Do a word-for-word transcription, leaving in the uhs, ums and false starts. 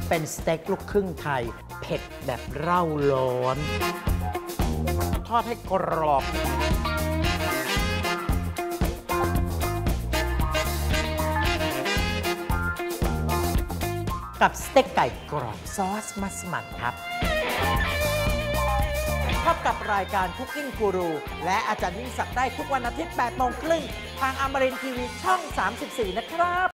เป็นสเต็กลูกครึ่งไทยเผ็ดแบบเร่าร้อนทอดให้กรอบกับสเต็กไก่กรอบซอสมัสมั่นครับพบกับรายการ Cooking Guru และอาจารย์ยิ่งศักดิ์ได้ทุกวันอาทิตย์แปดโมงครึ่งทางอมรินทร์ทีวีช่องสามสิบสี่นะครับ